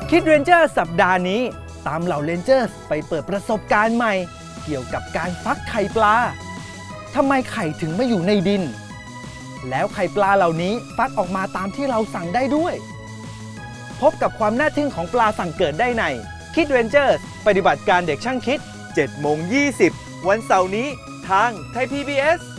คิดเรนเจอร์สัปดาห์นี้ตามเหล่าเรนเจอร์ไปเปิดประสบการณ์ใหม่เกี่ยวกับการฟักไข่ปลาทำไมไข่ถึงมาอยู่ในดินแล้วไข่ปลาเหล่านี้ฟักออกมาตามที่เราสั่งได้ด้วยพบกับความน่าทึ่งของปลาสั่งเกิดได้ในคิดเรนเจอร์ปฏิบัติการเด็กช่างคิด 7:20 วันเสาร์นี้ทางไทย PBS